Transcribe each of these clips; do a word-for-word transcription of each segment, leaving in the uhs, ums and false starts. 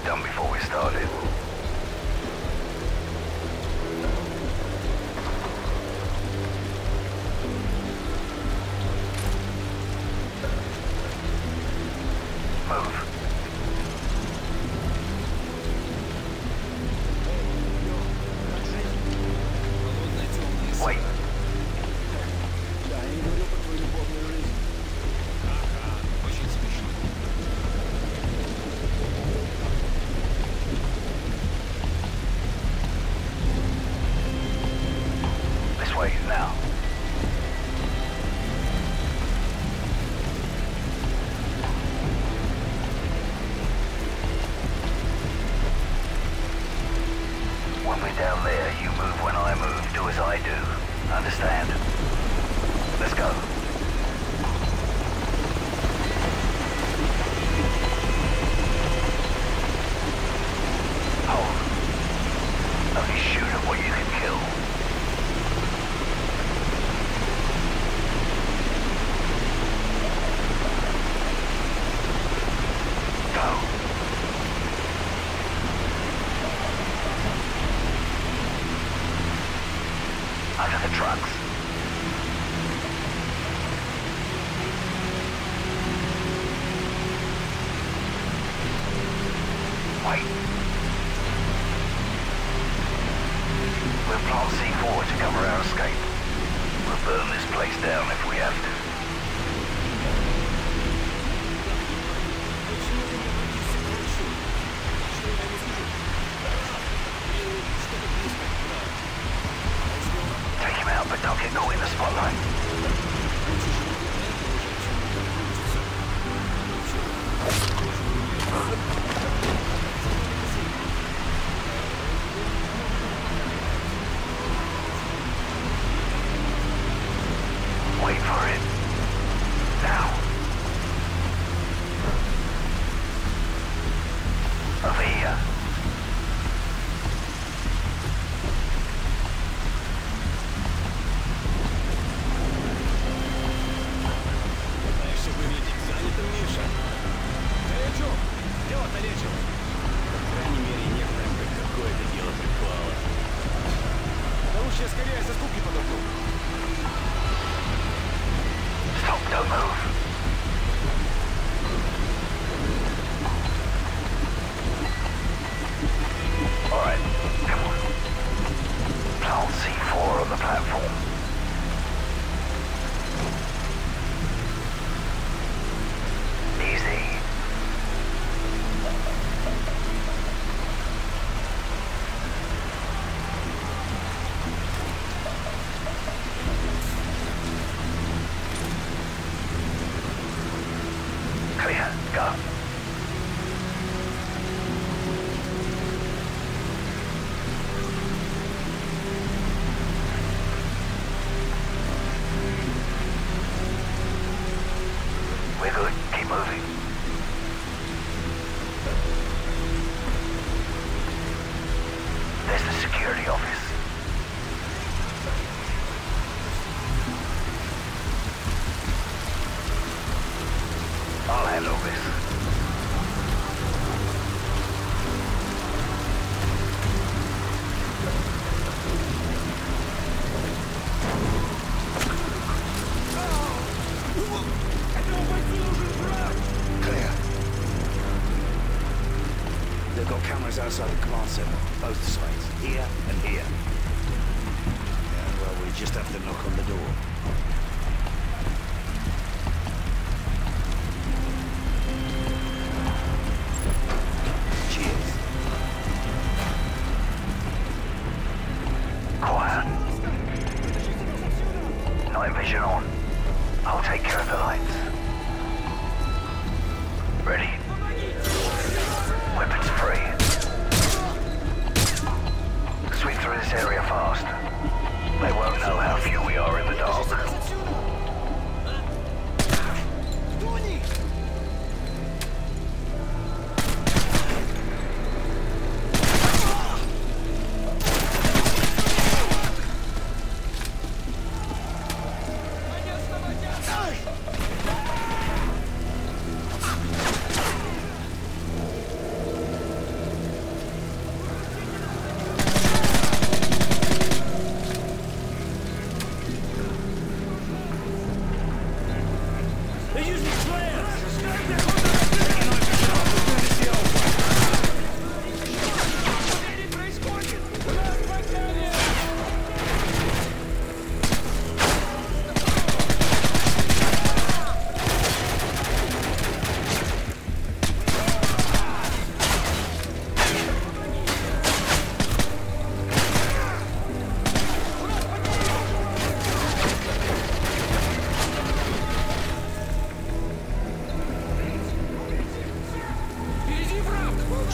done before we started. Move. Wait. This way, now. When we're down there, you move when I move, do as I do. Understand? Let's go. Hold. Only shoot at what you can kill. Go. Under the trucks. Wait. We'll plant C four to cover our escape. We'll burn this place down if we have to. Take him out, but don't get caught in the spotlight. Wait for it. Now. Over here. Stop, don't move. All right, come on. Plant C four on the platform. Easy. Clear, go. We're good, keep moving. There's the security office. I'll handle this. Clear. They've got cameras outside the command center, both sides, here and here. Yeah, well, we just have to knock on the door. Night vision on. I'll take care of the lights. Ready? Weapons free. Sweep through this area fast. They won't know how few we are in the dark.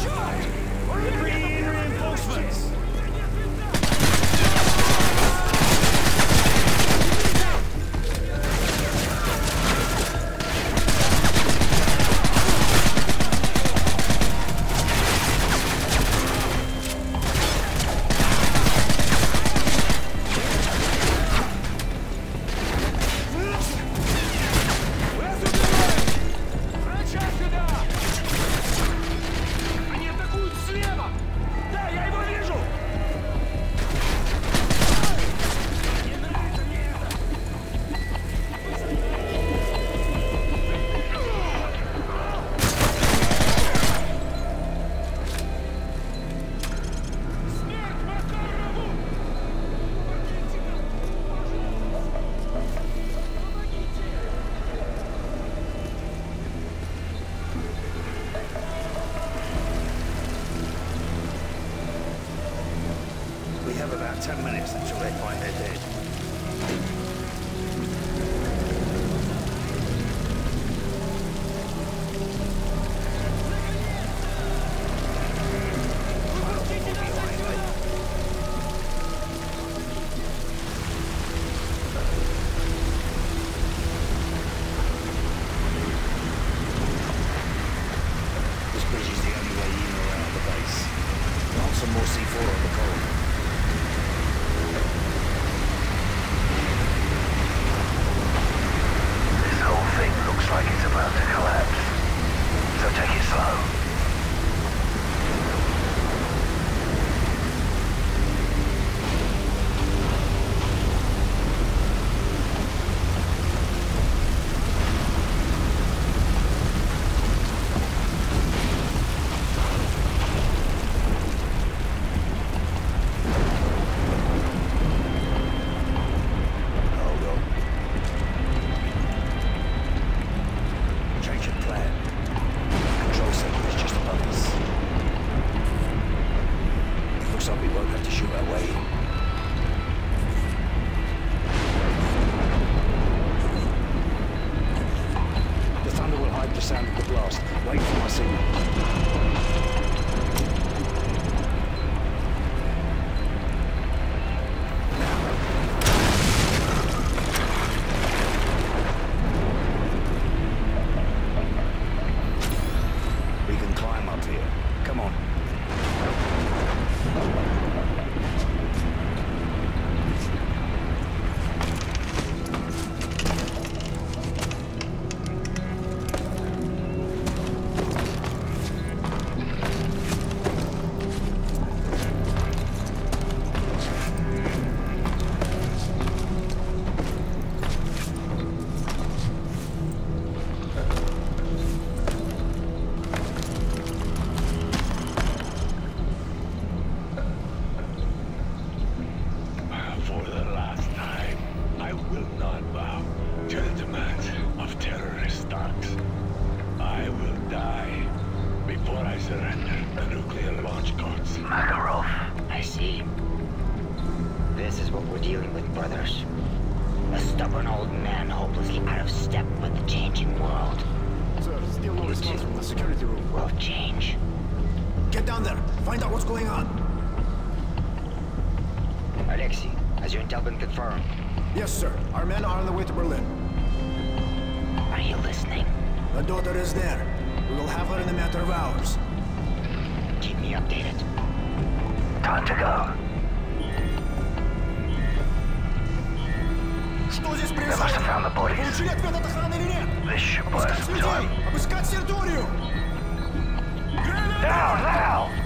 Bring in reinforcements! Ten minutes until they find their dead. This bridge is the only way in or out of the base. Want some more C four on the cold. Like it's about to collapse, so take it slow. Surrender the nuclear launch codes. Makarov. I see. This is what we're dealing with, brothers. A stubborn old man hopelessly out of step with the changing world. Sir, still no response from the security room. Will change. Get down there. Find out what's going on. Alexei, has your intel been confirmed? Yes, sir. Our men are on the way to Berlin. Are you listening? The daughter is there. We will have her in a matter of hours. Keep me updated. Time to go. Что здесь They must have found the bodies. Получили ответ от охраны или нет? This should buy us Обыскать some людей! time. Обыскать территорию! Now, now!